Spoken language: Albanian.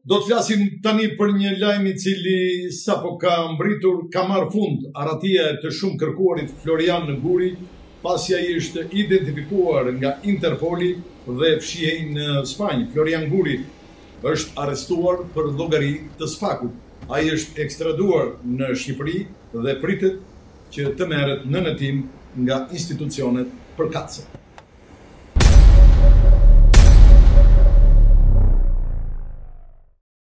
Do të flasim tani për një lajm I cili sapo ka mbritur, ka marrë fund arratia të shumë kërkuarit Florian Guri, pasi ai është identifikuar nga Interpoli dhe fshihej në Spanjë. Florian Guri është arrestuar për llogari të sfakut. Ai është ekstraduar në Shqipëri dhe pritet që të merret në hetim nga institucionet përkatëse.